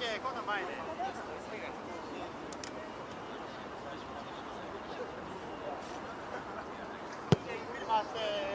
OK、今度前で。回して。